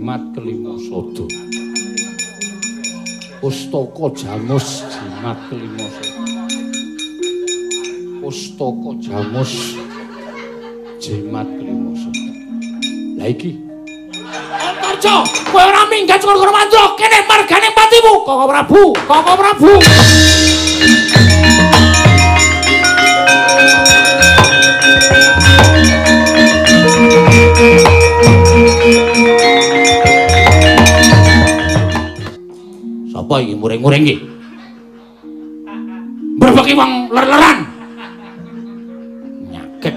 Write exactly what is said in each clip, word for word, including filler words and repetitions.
jimat kelima sodo. Pustaka Jamus jimat kelima sodo. Pustaka Jamus jimat kelima sodo. Lah iki Antarja, kowe ora minggat saka Mandra, kene margane patimu, Koko Prabu, Koko Prabu. Sapa iki muring-muring iki? Berbeki wong ler-leran. Nyakit.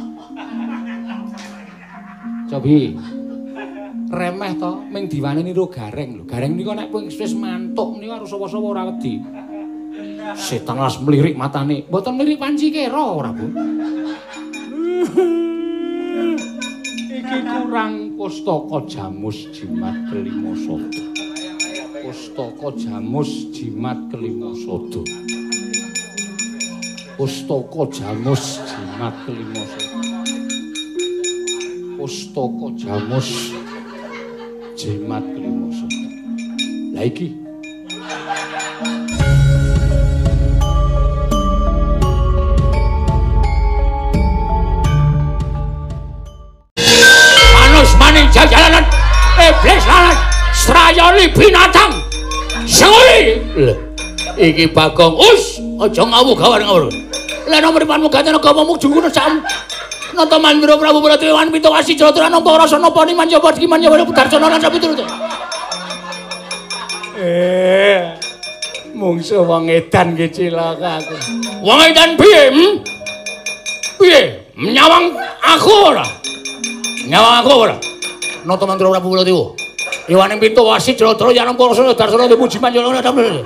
Cobi. Remeh to, ming diwaneni ro gareng lho. Gareng nika nek wis mantuk nika harus sapa-sapa ora wedi. Setan las mlirik matane. Mboten mlirik panci kira ora, Bu. Iki kurang Pustaka Jamus jimat kelima sodo. Pustaka Jamus jimat kelima sodo. Pustaka Jamus jimat kelima sodo. Pustaka Jamus jimat kelima sodo. Lah iki Manus maning jalanan iblis lalat strayali binatang senguli. Lho iki Bagong us aja ngawur-ngawur. Lah nomor panmu gatene agamamu jungkune sak Nata Mandura Prabu Baladewan Pitawasi Jatra nampa rasa napa ni manjaba iki manjaba Budarjana lan sapiturute. Eh, mungsu wong edan ki cilaka aku. Wong edan piye? Hmm? Piye? Nyawang aku ora. Nyawang aku ora. Nata Mandura Prabu Baladewa. Iwaning Pitawasi Jatra yen nampa rasa Budarjana muji manjaba lan sapiturute.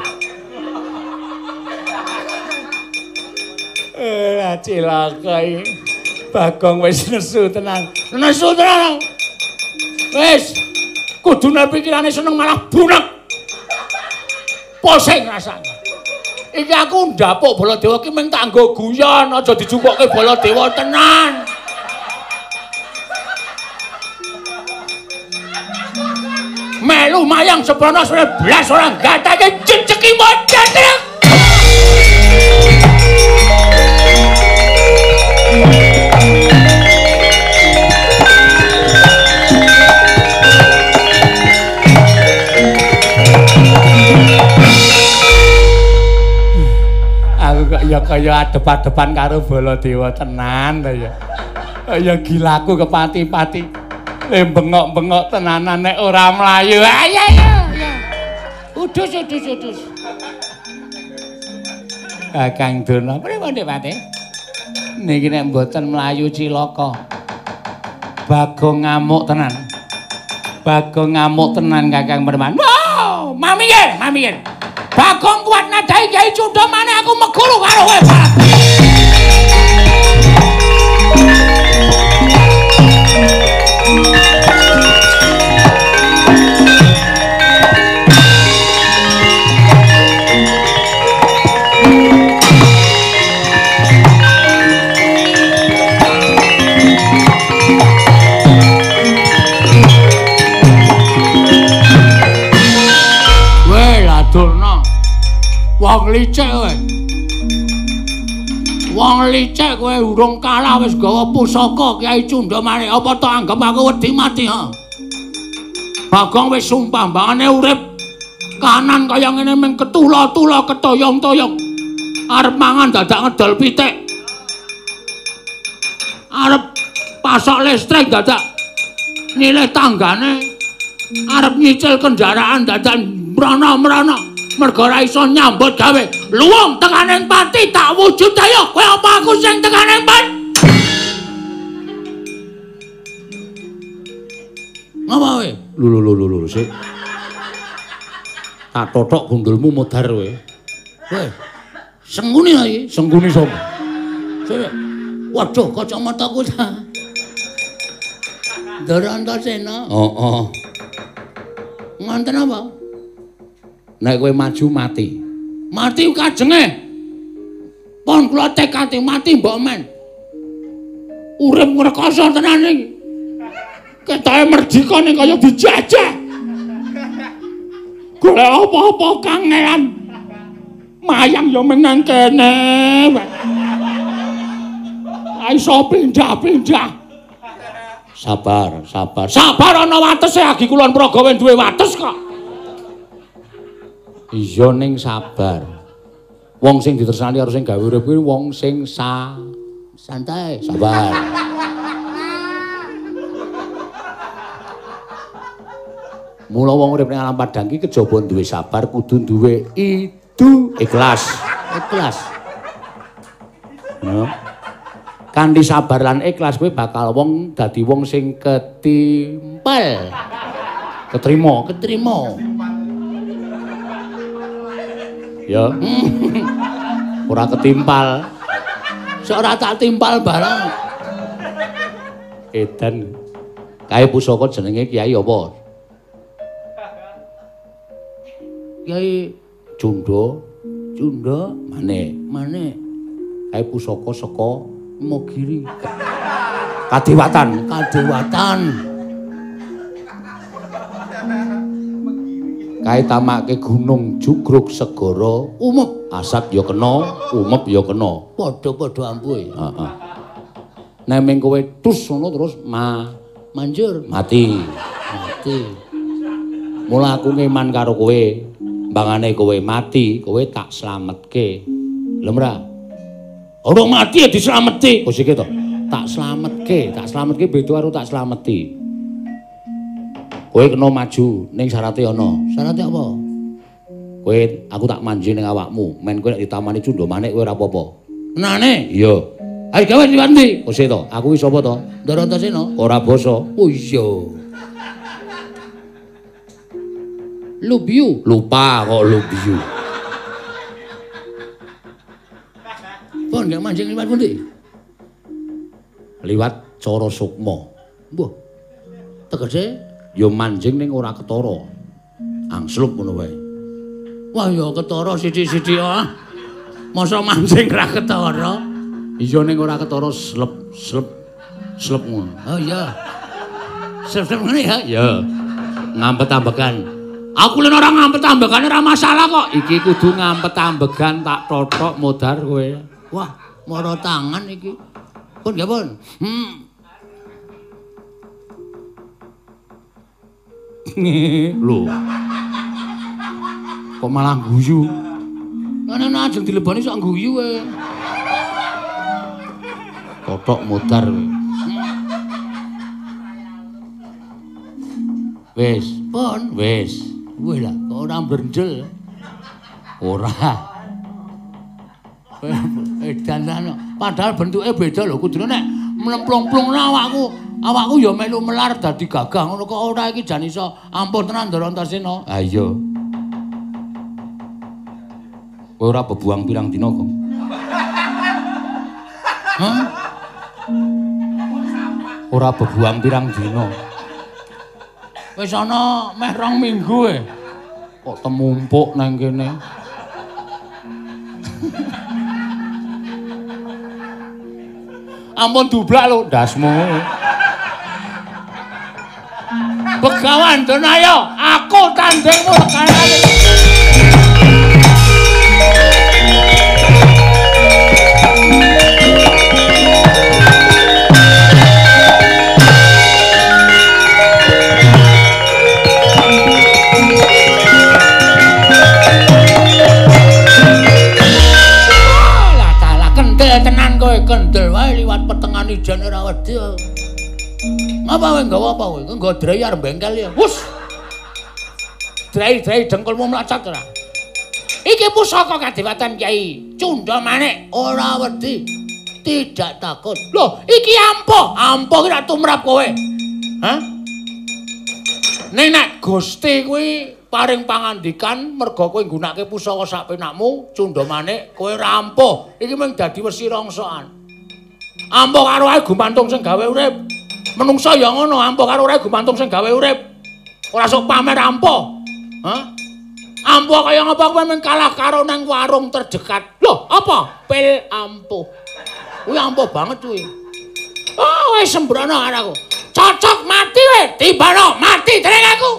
Eh, cilaka iki. Bagong wis nesu tenan. Nesu tenan. Wis kudune pikirane seneng malah bunek. Posing rasane. Iki aku ndapuk Baladewa ki mung tak nggo guyon, aja dijupukke Baladewa tenan. Melu mayang seprono sebelas orang gatake jejeki modal. Ya kaya adep-adepan karo Baladewa tenan ta ya. Kaya gilaku kepati-pati. Eh bengok-bengok tenanan nek ora mlayu. Ayo ya. Udus udus udus. Kakang Durna, pripun Dik Pati? Niki nek mboten mlayu cilaka. Bagong ngamuk tenan. Bagong ngamuk tenan Kakang Perman. Wow, mamien, mamien. Bagong kuat nadai Kyai Cundha maneh aku meguru karo kowe. Wong licik kowe. Wong licik kowe urung kalah wis gawa pusaka Kyai Cundha maneh. Apa to anggap aku wedi mati ha? Bagong wis sumpah mbangane urip kanan kaya ngene mung ketula-tula ketoyong-toyong. Arep mangan dadak ngedol pitik. Arep pasok listrik dadak nilai tanggane. Arep nyicil kendaraan dadak mrana-mrana. Mergo ora iso nyambut gawe. Luwung tekaning pati tak wujud ayo. Kowe apa aku sing tekaning pati? Ngapa kowe? Lho lho lho lho sik. Tak totok gundulmu modar kowe. Kowe. Sengguni lho iki. Sengguni sapa? Sik. Waduh kacamataku ta. Darantasena. Heeh. Nganten apa? Nek kowe maju mati. Mati kajenge. Pon kula tekati mati mbok men. Urip ngrekoso tenan iki. Ketoke merdika ning kaya dijajah. Golek apa-apa kangelan. Mayang ya menang kene. Iso pindah-pindah. Sabar, sabar. Sabar ana watese agi kulon Pragawe duwe wates kok. Iya ning sabar. Wong sing ditresnani karo sing gawe urip kuwi wong sing sa santai, sabar. Mula wong urip ning alam padang iki kejaba duwe sabar, kudu duwe idu ikhlas. Ikhlas. No. Kanthi sabar lan ikhlas kowe bakal wong dadi wong sing ketimpal. Ketrima, ketrima. Ya. Ora ketimpal. Sok ora tak timpal barang. Edan. Kae pusaka jenenge Kiai apa? Kiai Junda. Junda maneh, maneh. Kae pusaka saka Mogiri. Kadewatan, kadewatan. Kae tamake gunung jugruk segara umep, asat ya kena, umep ya kena. Padha-padha ampuhe. Heeh. Nek ming kowe tus ngono terus ma manjur mati. Mati. Mula aku ngeman karo kowe. Mbangane kowe mati, kowe tak slametke. Lemra. Ora mati ya dislameti. Wis iki to. Tak slametke, tak slametke beda karo tak slameti. Kowe kena maju ning syarate ana. Syarate apa? Kowe aku tak manji ning awakmu. Men kowe nek ditamani Cunda Manik kowe ora apa-apa. Tenane? Iya. Ayo gawe diwanti. Wis to. Aku wis apa to? Ndara Antasena. Ora basa. Oh iya. Love you. Lupa kok love you. Pon gak mancing liwat pundi? Liwat Cara Sukma. Mbah. Tegese ya mancing ning ora ketara. Angslup ngono wae. Wah ya ketara sithik-sithik ah. Masa mancing ra ketara? Iya ning ora ketara slep slep slep ngono. Oh iya. Slep-slep ngene ya? Ya. Ngampet-ambekan. Aku len ora ngampet-ambekane ora masalah kok. Iki kudu ngampet-ambekan tak totok modar kowe. Wah, mara tangan iki. Pun nggih, Pun. Hmm. Lho. Kok malah guyu? Ngene ajeng dilebani sok guyu wae. Totok modar kowe. Wis, Pun, wis. Wis lah, kok ora brendel. Ora. Edan ana. Padahal bentuke beda lho, kudune nek mlemplung-plungno awakku, awakku ya melu melar dadi gagah ngono kok ora iki jan iso ampun tenan Ndara Antasena. Ha iya. Kowe ora bebuang pirang dina kok. Hah? Ora bebuang pirang dina. Wis ana meh rong minggu e. Kok temumpuk nang kene. Ampun dublak lho ndasmu. Begawan Donayo, aku tandingmu sekarang. Tenan kowe kendel wae liwat petengan ijan ora wedi. Ngapa wae nggawa apa kowe? Nggo drai arep bengkel ya. Wus. Drai-drai dengkulmu mlacat ora. Iki pusaka kadewatan Kyai Cunda Manik ora wedi. Tidak takut. Loh, iki ampuh. Ampuh ki rak tumrap kowe. Hah? Nek Gusti kuwi paring pangandikan merga kowe nggunakake pusaka sak penakmu Cunda Manik kowe rampuh iki mung dadi wesi rongsokan ampuh karo ae gumantung sing gawe urip menungsa ya ngono ampuh karo ae gumantung sing gawe urip ora sok pamer ampuh ha ampuh kaya ngapa kowe mung kalah karo nang warung terdekat lho apa pil ampuh kuwi ampuh banget kuwi oh wis sembrono karo aku cocok mati we tibano mati dereng aku.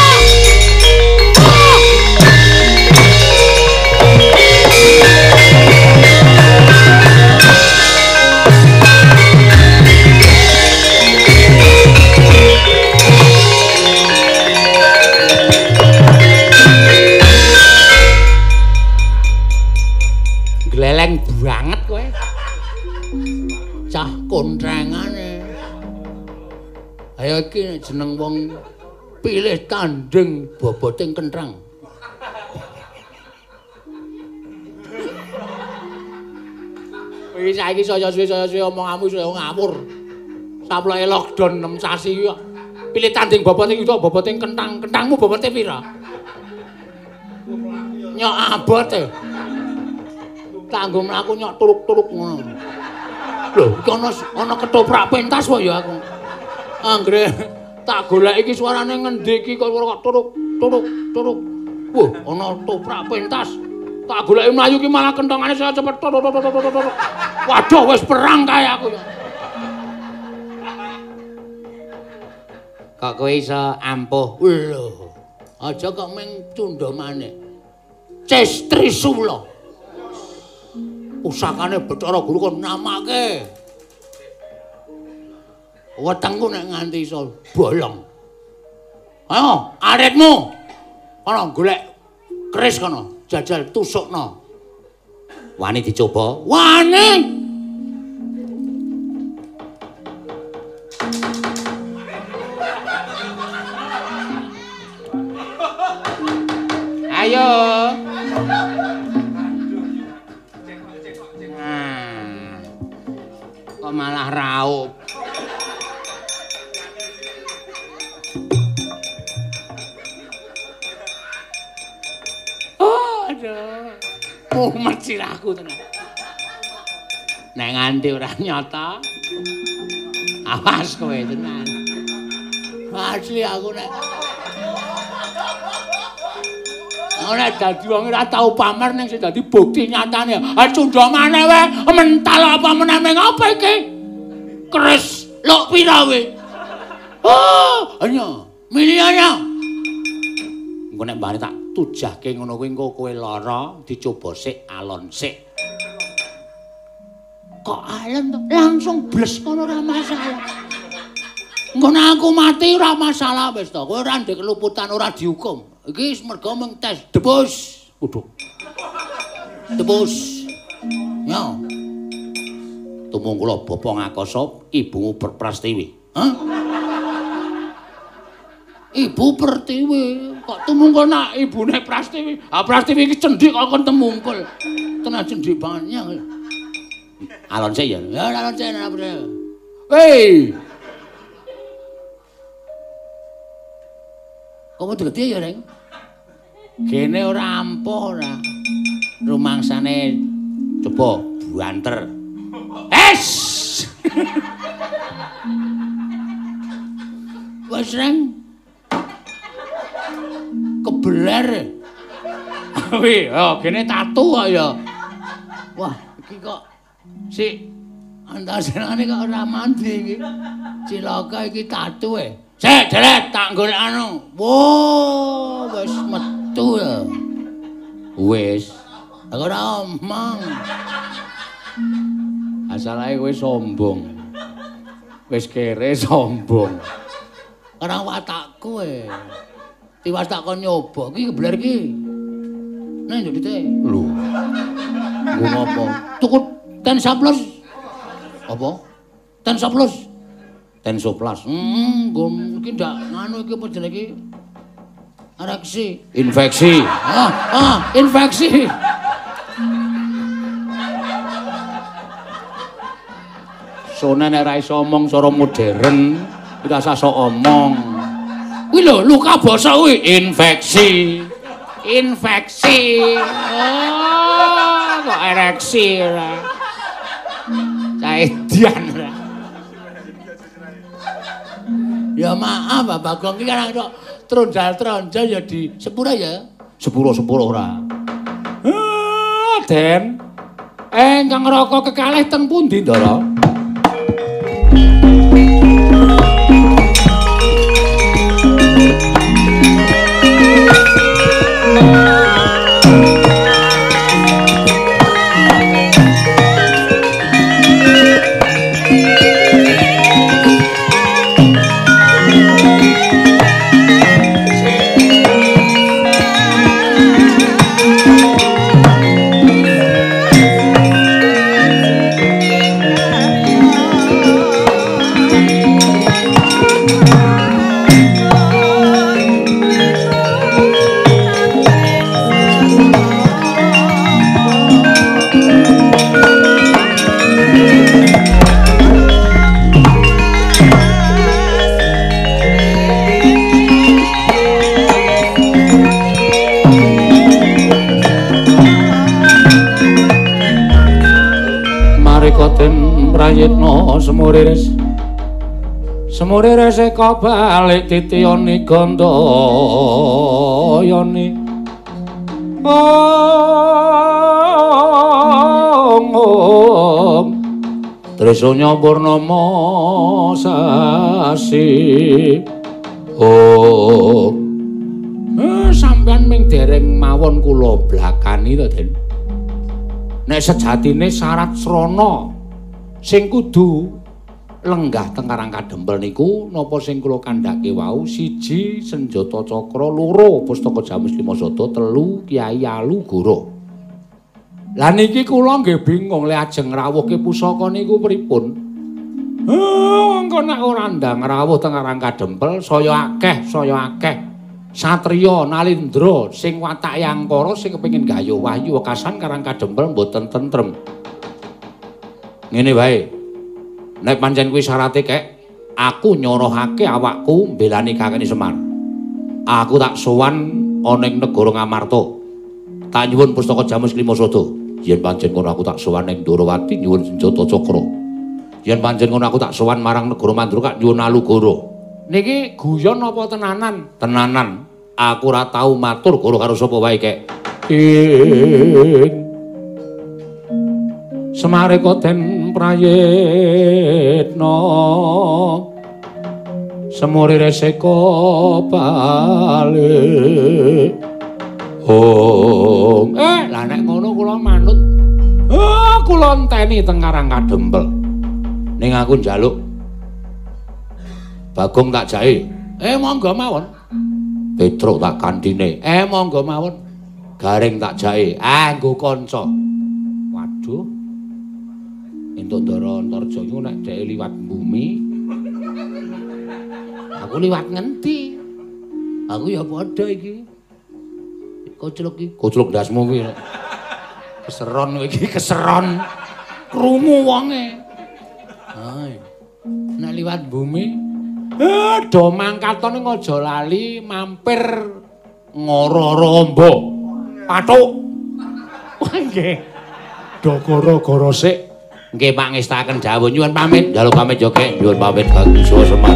Gleleng banget kowe. Cah kontrengane. Ayo iki jeneng wong pilih tanding boboting kentrang. Iki saiki saya suwe saya suwe omonganmu saya ngawur. Saploke lockdown enam sasi kok. Pilih tanding boboting itu boboting kentang. Kentangmu bobote pira? Nyok abote. Kanggo mlaku nyok turuk-turuk ngono. Lho, iki ana ana ketoprak pentas wae ya aku. Anggere tak golek iki suarane ngendi iki kok turuk turuk turuk. Wah, ana toprak pentas. Tak goleki mlayu iki malah kentongane saya cepet turuk turuk turuk. Waduh, wis perang kae aku ya. Kok kowe iso ampuh? Lho, aja kok meng cundha maneh. Ces Trisula. Pusakane Bathara Guru kon namake. Wetengku nek nganti iso bolong. Ayo, aritmu. Ana golek keris kono, jajal tusukno. Wani dicoba? Wani. Ayo. Kok malah raup. Oh, aduh. Mumet sirahku tenan. Nek nganti ora nyata. Awas kowe tenan. Asli aku nek ora dadi wong ora tau pamer ning sing dadi bukti nyatane. Ha cundha maneh wae, mental apa meneh apa iki? Keris lok pira we? Oh, hanya miliarnya. Engko nek mbane tak tujahke ngono kuwi engko kowe lara dicoba sik alon sik. Kok alon to? Langsung bles kono ora masalah. Engko nek aku mati ora masalah wis to. Kowe ora ndek keluputan ora dihukum. Iki mergo mung tes debus. Waduh. Debus. Ya. Tumung kula Bapa Ngakasa, ibumu Perprastiwi. Hah? Ibu Pertiwi. Kok tumungkul nak ibune Prastiwi? Ah Prastiwi iki cendhik kok kon temungkul. Tenan cendhik banget. Alon sik ya. Ya alon sik ana apa. Hei. Kamu degeti ya, Reng? Gene ora ampuh ora. Rumangsane coba buanter. Es! Wes, Reng. Kebeler. Wih, oh, gene tatu kok ya. Wah, iki kok si antasenane kok ora mandi iki. Cilaka iki tatu e. Sik, Deret, tak golek anu. Wo, wis metu ya. Wis. Aku ora omong. Asalahe kowe sombong. Wis kere sombong. Ora watakku e. Tiwas tak kon nyoba iki kebeler iki. Nah, ndite. Lho. Nggo ngopo? Tuku ten saplos. Apa? Ten saplos. Ten soplas. Hmm, nggo iki ndak nganu iki apa jenenge iki? Ereksi. Infeksi. Ah, ah, infeksi. Sone nek ra iso omong cara modern, ora usah sok omong. Kuwi lho luka basa kuwi infeksi. Infeksi. Oh, kok ereksi ora. Caedian ora. Ya maaf Bapak Gong iki kan kok trondal-trondal ya di sepura ya. Sepura-sepura ora. Ah, Den. Eh, Kang Raka kekalih teng pundi, Ndara? prayitna semuriris semuriris eka balik titiyoni gandayani om om trisanya purnama sasi om eh, sampean ming dereng mawon kula blakani to Den nek sejatine syarat srana sing kudu lenggah teng Karang Kadempel niku napa sing kula kandhake wau siji senjata cakra loro pustaka Jamus Limasada telu Kyai Alu Goro. Lah niki kula nggih bingung lek ajeng ngrawuhke pusaka niku pripun. Oh, engko nek ora ndang ngrawuh teng Karang Kadempel saya akeh saya akeh satriya Nalindra sing watake angkara sing kepengin gayuh wahyu wekasan Karang Kadempel mboten tentrem. Ngene wae. Nek pancen kuwi syarate kek, aku nyorohake awakku mbelani Kakene Semar. Aku tak sowan ana ing negara Ngamarta. Tak nyuwun pustaka Jamus Limasada. Yen pancen ngono aku tak sowan ning Ndorowati nyuwun senjata cakra. Yen pancen ngono aku tak sowan marang negara Mandura kak nyuwun Alugoro. Niki guyon apa tenanan? Tenanan. Aku ora tau matur goro karo sapa wae kek. Ing Semareka den prayitna semurire seka bali oh eh lah nek ngono kula manut oh kula enteni teng Karang Kadempel ning aku njaluk Bagong tak jae eh monggo mawon Petruk tak kandhine eh monggo mawon Garing tak jae ah nggo kanca waduh entuk Ndara Antarja iku nek dhek liwat bumi. Aku liwat ngendi? Aku ya padha iki. Kocluk iki, kocluk ndasmu kuwi. Keseron kowe iki, keseron. Krungu wonge. Ha. Nek liwat bumi, eh do mangkatone aja lali mampir Ngororombo. Pathuk. Wah nggih. Do goro-goro sik. Nggih pangestaken dawuh nyuwun pamit, njaluk pamit joget, nyuwun pamit Kakang Semar.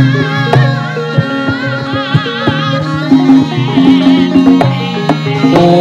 Oh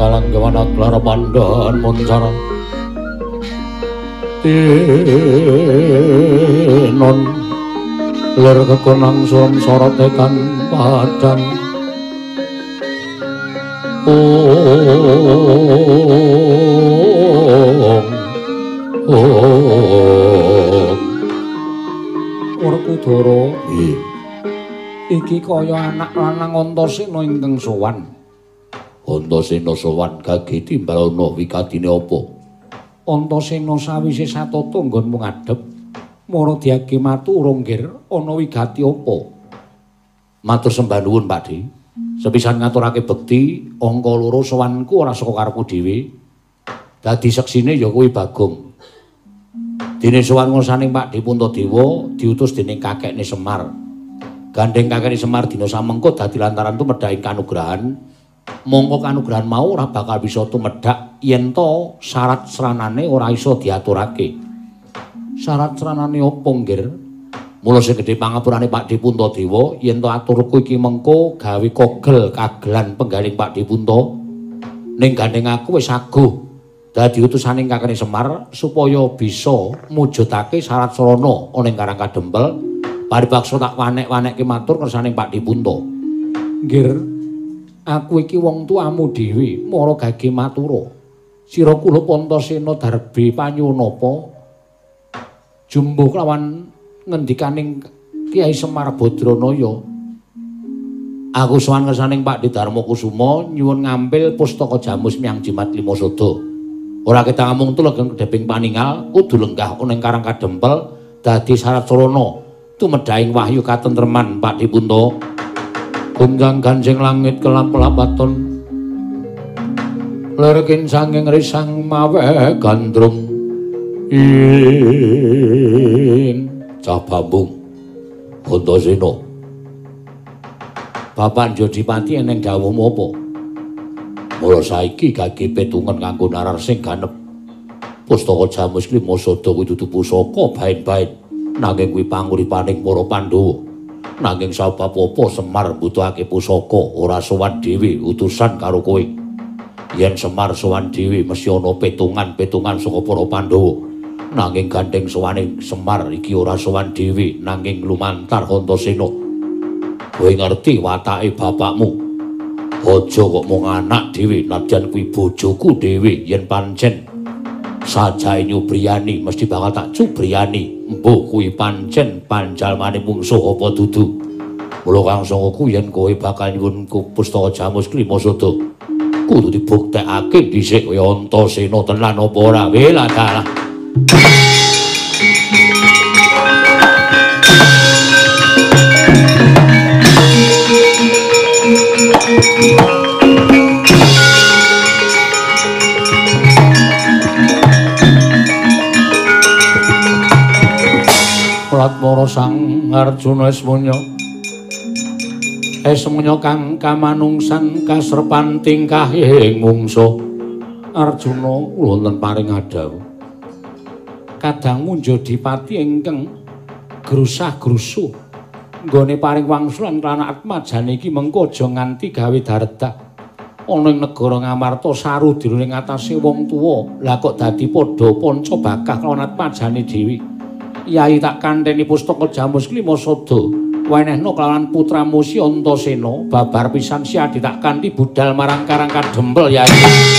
dalang kewana klar pandan moncara tinon ler kekonang suram sorot tekan padang om om Werkudara iki kaya anak lanang Antasena ingkang sowan. Antasena sowan gage timbalana wikadine apa? Antasena sawise satata nggon mung adhep mara diage matu urung nggir ana wigati apa? Matur sembah nuwun Pakde. Sepisan ngaturake bekti angka loro sowanku ora saka karepku dhewe. Dadi seksine ya kuwi Bagong. Dene sowan ngursaning Pakde Puntadewa diutus dening kakekne Semar. Gandeng kakekne Semar dina samengko dadi lantaran tumedhaking kanugrahan. Mongko kanugrahan mau ora bakal bisa tumedhak yen to syarat sranane ora iso diaturake. Syarat sranane apa, Nggir? Mula sing gedhe pangapurane Pakde Puntadewa yen to aturku iki mengko gawe kogel kagelan penggaling Pakde Punta. Ning gandeng aku wis aguh dadi utusaning kakekne Semar supaya bisa mujudake syarat sarana ana ing Karang Kadempel. Paribaksa tak wanek-wanekke matur kersaning Pakde Punta. Nggir, aku iki wong tuamu dhewe, mara gage matura. Sira kula Antasena darbe panyunapa jumbuh lawan ngendikaning Kyai Semar Badranaya. Aku sowan kersaning Pakde Darmakusuma nyuwun ngambil pustaka jamus miyang Jimat Lima Sada. Ora kedah mung tulegeng kedheping paningal kudu lenggah ana ing Karang Kadempel dadi syarat sarana tumedhaing wahyu katentreman Pakde Punta. Gunjang ganjing langit kelap-lapaton lerkin sanging risang mawe gandrung in cah bambung Antasena. Bapak Jodipati eneng dawuhmu apa? Mula saiki gage petungen kanggo narar sing ganep. Pustaka jamus Lima Sada kuwi dudu pusaka bain-bain. Nanging kuwi panguripaning para Pandhawa. Nanging sabab apa Semar mbutuhake pusaka ora sowan dhewe utusan karo kowe. Yen Semar sowan dhewe mesti ana petungan-petungan saka para Pandhawa. Nanging gandeng sowaning Semar iki ora sowan dhewe nanging lumantar Antasena. Kowe ngerti watake bapakmu. Aja kok mung anak dhewe nadyan kuwi bojoku dhewe yen pancen sajae nyubriyani mesti bakal tak cubriyani. Mbuh kuwi pancen panjalmane mungsuh apa dudu. Mula kang sangka yen kowe bakal nyuwun pustaka jamus Lima Sada kudu dibuktekake dhisik kaya Antasena tenan apa ora. Wela dalah. Latmara Sang Arjuna Esmunya Esmunya kang kamanungsan kasrepan tingkahing mungsuh. Arjuna wonten paring adawu kadang Jodipati ingkang grusah-grusuh nggone paring wangsulan lan atmajane iki mengko aja nganti gawe daredah ana ing negara Ngamarta saru diruning atase wong tuwa. Lah kok dadi padha panca bakah lan atmajane dhewe. Yai tak kandheni pustaka jamus Lima Sada wenehna kelawan putramu Si Antasena babar pisan siadi tak kanthi budal marang Karang Kadempel Yai.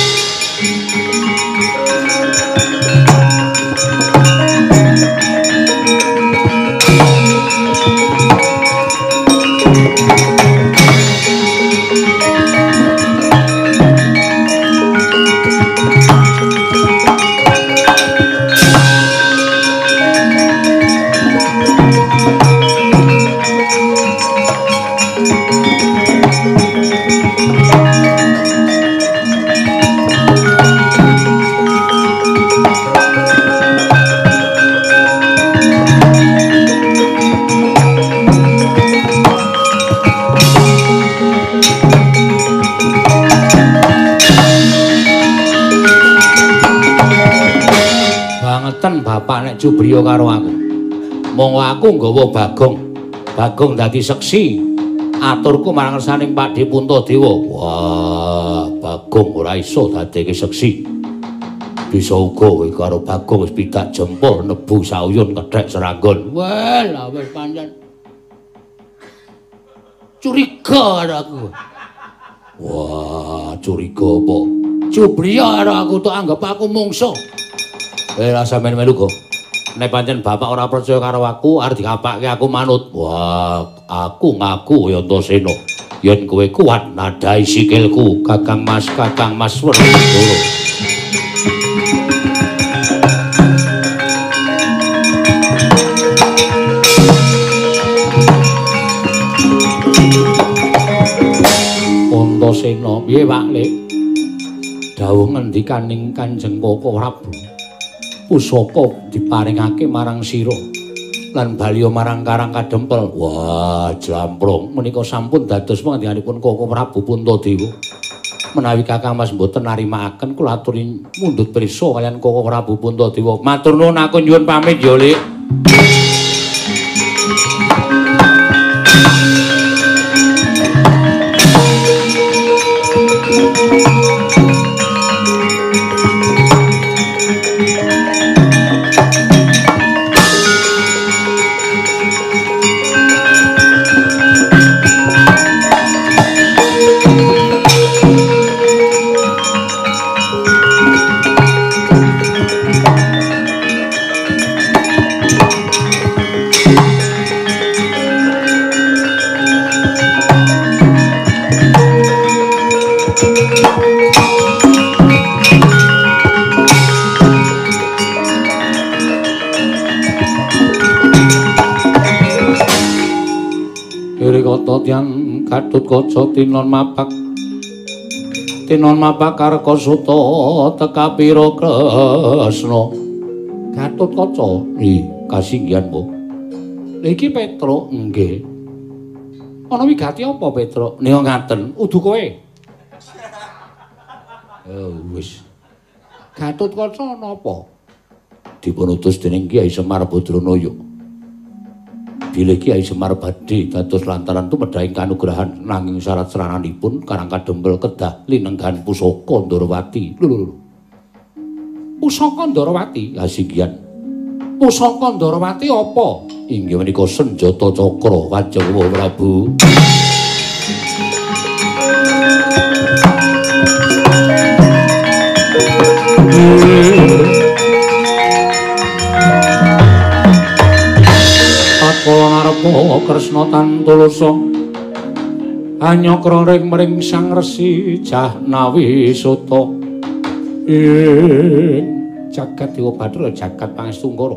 Bapak nek cubriya karo aku. Monggo aku nggawa Bagong. Bagong dadi seksi aturku marang ngersaning Pakde Puntadewa. Wah, Bagong ora iso dadeke seksi. Bisa uga kowe karo Bagong wis pidak jempol nebu sauyun kedhek seranggon. Wah, lah wis pancen curiga karo aku. Wah, curiga apa? Cubriya karo aku tok anggap aku mungsuh. Eh, ra sampeyan melu kok. Nek pancen bapak ora percaya karo aku, arep dikapake aku manut. Wah, aku ngaku Yantasena. Yen kowe kuat nadai sikilku, Kakang Mas, Kakang Mas Werkudara. Antasena, piye Pak Lek? Dawuh ngendikaning Kanjeng Koko Prabu. Pusaka diparingake marang sira lan baliya marang Karang Kadempel. Wah, jlamprong menika sampun dados pangandikanipun Koko Prabu Puntadewa. Menawi Kakang Mas mboten narimakaken kula aturi mundhut prisa kaliyan Koko Prabu Puntadewa. Matur nuwun aku nyuwun pamit ya, Lik. Yang Gatut Kaca tinon mapak tinon mapak Karkasuta teka pira Kresna. Gatut Kaca nggih kasinggihan Bu. Iki Petruk nggih. Ana wigati apa Petruk? Nika ngaten, udu kowe. Oh wis. Gatut Kaca napa? Dipun utus dening Kyai Semar Badranaya. Bilih Kyai Semar badhe dados lantaran tumedhahing kanugrahan nanging syarat serananipun Karang Kadempel kedah linenggan pusaka Ndarawati. Lho lho. Pusaka Ndarawati kasinggihan. Pusaka Ndarawati apa? Inggih menika senjata cakra Kanjeng Prabu. Kala narepa Kresna Tantulasa anyakra ring mring Sang Resi Jahnawi Suta ing jagat Dewa Bathara jagat Pangestungkara.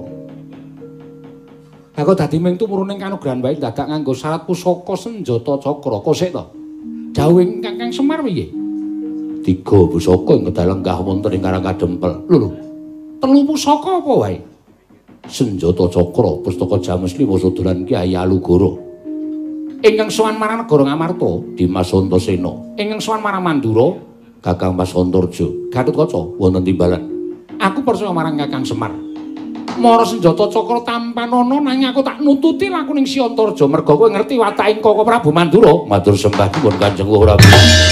Aku dadi ming tumuruning kanugrahan wae dadak nganggo syarat pusaka senjata cakra. Kosek to. Dawuhing Kakang Semar piye? Tiga pusaka ing kedal lenggah wonten ing Karang Kadempel. Lho lho. Telu pusaka apa wae? Senjata cakra pustaka James Lima Sodolan Kyai Alugara. Ingkang sowan marang negara Ngamarta Dimas Antasena. Ingkang sowan marang Mandura Kakang Mas Antarja. Gatut Kaca wonten timbalan. Aku percaya marang Kakang Semar. Mara senjata cakra tampan ana nanging aku tak nututi lakuning Si Antarja merga kowe ngerti wataking Koko Prabu Mandura. Matur sembah nuwun Kanjeng Prabu.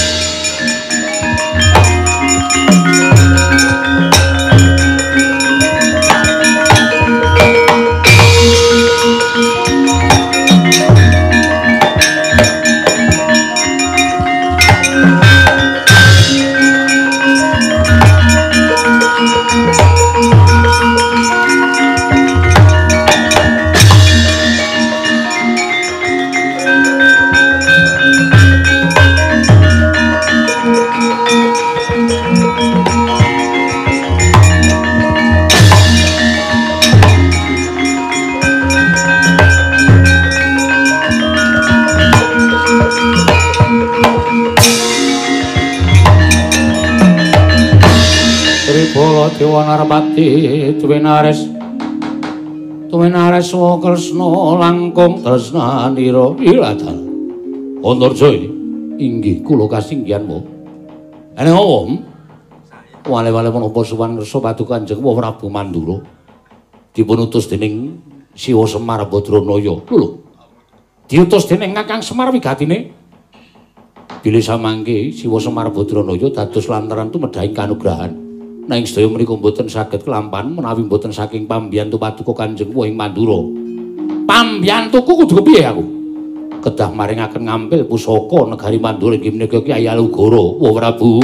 Dewa Narpati Tuwinares Tuwinares Kresna langkung tresnanira iladal Antarja inggih kula kasinggihanmu ene om wale-wale menapa suwan kersa paduka Kanjeng Prabu Mandura dipun utus dening Siwa Semar Badranaya lho diutus dening Kakang Semar wigatine bilih samangke Siwa Semar Badranaya dados lantaran tumedhahing kanugrahan nanging sedaya menika mboten saged kelampahan menawi mboten saking pambiyantu paduka Kanjeng Wahing Mandura. Pambiyantuku kudu kepiye aku? Kedah maringaken ngampil pusaka negari Mandura inggih menika Kyai Alugara, Wa Prabu.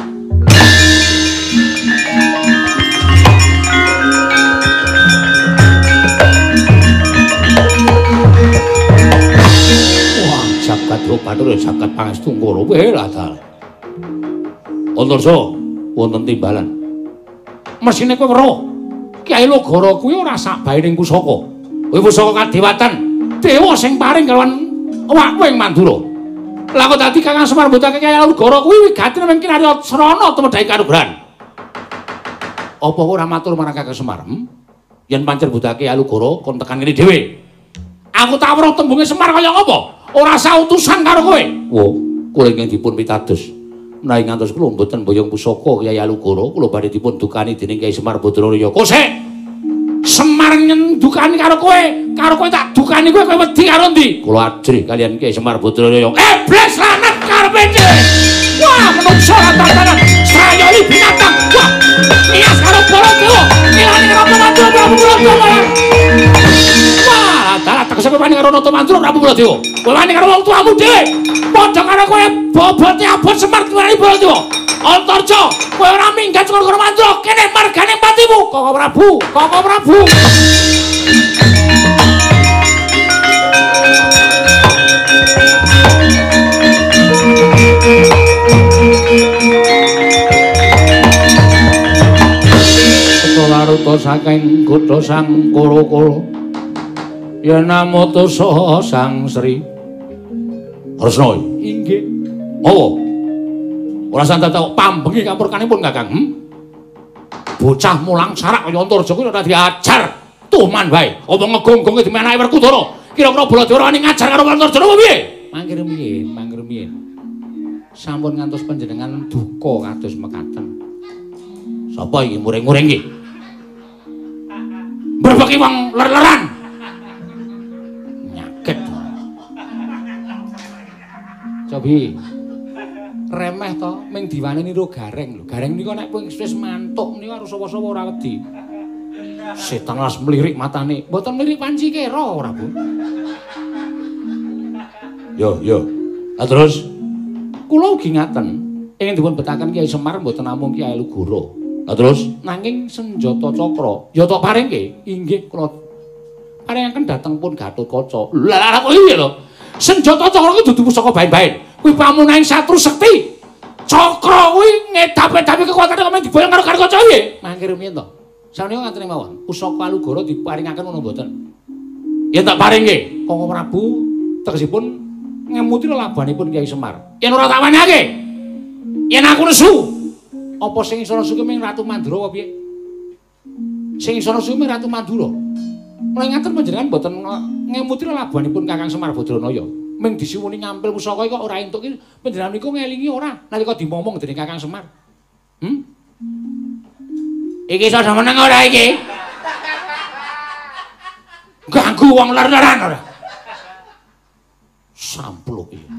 Jagat Bathara jagat pangestu Ngara welah dal. Antarsa wonten timbalan. Mesine kowe weruh Kyai Alugara kuwi ora sak baening pusaka. Kuwi pusaka kadewatan dewa sing paring kalawan Wahing Mandura. Lah kok dadi Kakang Semar mbutake Kyai Alugara kuwi wigatine mung kinarya srana tumedhaing kanugrahan. Apa ora matur marang Kakang Semar? Hmm? Yen pancen mbutake Kyai Alugara kon tekan kene dhewe. Aku tak weruh tembunge Semar kaya apa? Ora sautusan karo kowe. Wo, kula ingkang dipun pitados. Menawi ngantos kula mboten boyong pusaka Kyai Alugara, kula badhe dipun dukani dening Kyai Semar Badranaya. Kosek. Semar nyendukani karo kowe, karo kowe tak dukani kowe kowe wedi karo ndi? Kula ajrih kalian Kyai Semar Badranaya. Iblis lanat karepe dhewe. Wah, menungso tatanan sayoli binatang. Wah, nias karo Baladewa. Milane karo Mandura Prabu Baladewa. Wah, dalah tegese kowe wani karo Mandura Prabu Baladewa. Kowe wani karo wong tuamu dhewe. Padha karo kowe bobote abot Semar tuwani Baladewa. Antarja, kowe ora minggat karo Mandura, kene margane patimu, Koko Prabu, Koko Prabu. Laruta saking kutha Sang Kala-kala yen namoto saha Sang Sri Kresna inggih oh ora santet pambengi kampurkanipun Kakang hmm? Bocah mulang sarak kaya Antarja kuwi ora diajar tuman wae apa ngegongonge dimenake Werkudara kira-kira Baladewa wani ngajar karo Antarja apa piye mangkir miyen mangkir miyen sampun ngantos panjenengan duka kados mekaten sapa iki muring-muring iki berbagi wong ler-leran nyakit cobi remeh to ming diwane niru gareng lho gareng nika nek wis mantuk nika karo sapa-sapa ora wedi setan las mlirik matane mboten mlirik panci kera ora Bu yo yo lah terus kula ugi ngaten ingin dipun betaken Kyai Semar mboten namung Kyai Alugara. Lah terus nanging senjata cakra ya tak paringke inggih kula paringaken dhateng pun Gatotkaca. Lah kok iki lho. Senjata cakra kuwi dudu pusaka baen-baen. Kuwi pamunaing satru sekti. Cakra kuwi ngedap-edapi kekuatane kok diboyong karo Gatotkaca piye? Mangkir miyen to. Sanes ngaten mawon. Pusaka Alugara diparingaken ngono mboten. Ya tak paringke. Koko Prabu tegesipun ngemuti labanipun Kyai Semar. Yen ora tak wanake. Yen aku nesu apa sing iso nesu ming Ratu Mandura apa piye? Sing iso nesu ming Ratu Mandura. Mulai ngaten panjenengan mboten ngemuti labanipun Kakang Semar Badranaya. Ming disuwuni ngampil pusaka iki kok ora entuk iki panjenengan niku ngelingi ora nalika dimomong dening Kakang Semar. Hmm? Iki iso meneng ora iki? Ganggu wong ler-leran ora? Sampluk iki.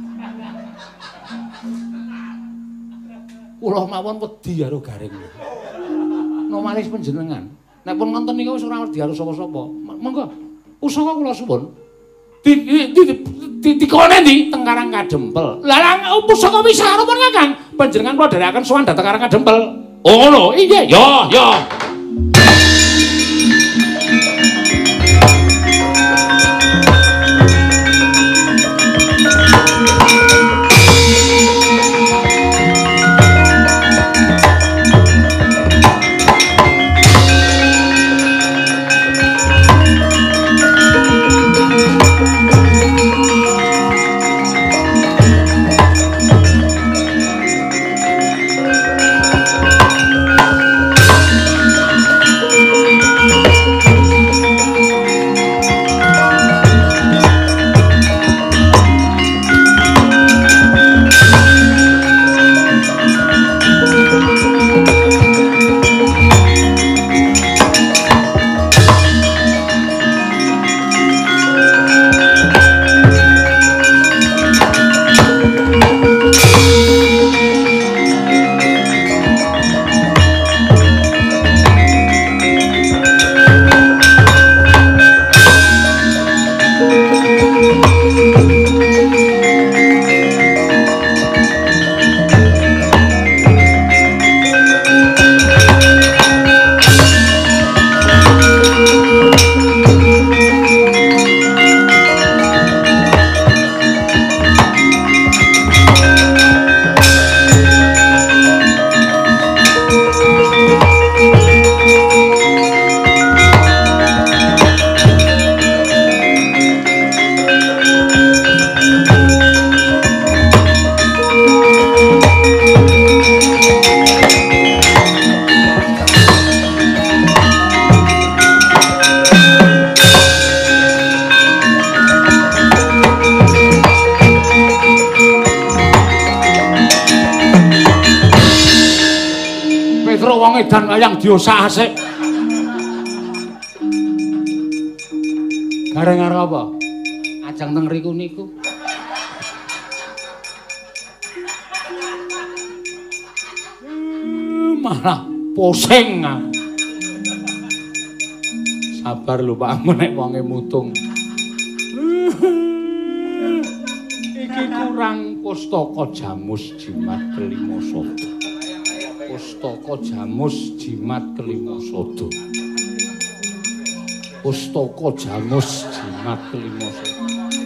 Kula mawon wedi karo gareng. Nomalis panjenengan. Nek pun ngonten niku wis ora wedi karo sapa-sapa. Monggo usaka kula suwun. Di di di dikone ndi teng Karang Kadempel. Lah pusaka wisara pun Kakang. Panjenengan kula dherekaken sowan dhateng Karang Kadempel. Oh ngono. Iya, yo yo. Petro wong edan kayang diosah asik. Gareng arep apa? Ajang teng riku niku. Malah pusing. Sabar lho Pak, nek wonge mutung. Iki kurang pustaka jamus jimat kelima sada. Pustaka jamus jimat kelima sada. Pustaka jamus jimat kelima sada.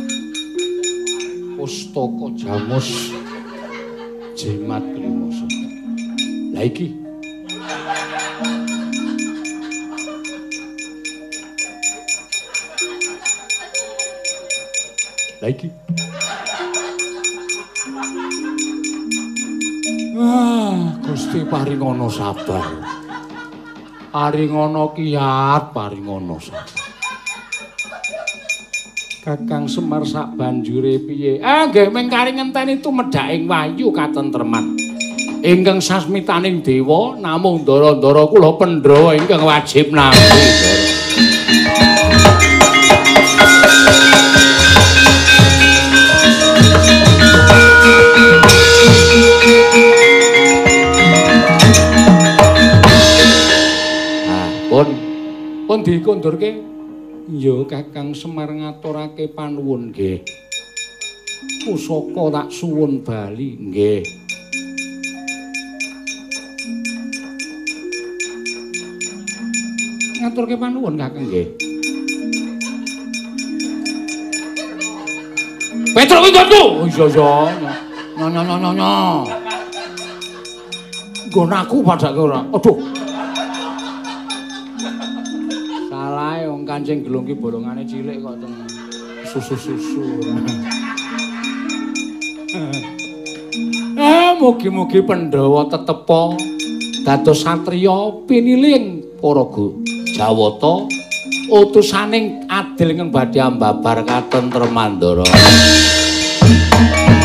Pustaka jamus jimat kelima sada. Lah iki Lah iki Wah, Gusti paringono sabar. Paringono kiat, paringono sabar. Kakang Semar sak banjure piye? Ah, nggih mengkari ngenteni tumedhaking wayu katentreman. Ingkang sasmitaning dewa namung ndara-ndara kula Pandhawa ingkang wajib nampi. Pun dikondurke ya Kakang Semar ngaturake panuwun nggih. Pusaka tak suwun bali nggih. Ngaturke panuwun Kakang nggih. Petro Windotku. Oh iya iya. Nyo nyo nyo nyo. Nggonaku padake ora. Aduh. Kancing gelung ki bolongane cilik kok teng susu-susu. Eh mugi-mugi Pandhawa tetepa dados satriya piniling para Jawata utusaning adil ingkang badhe ambabar katentreman ndara.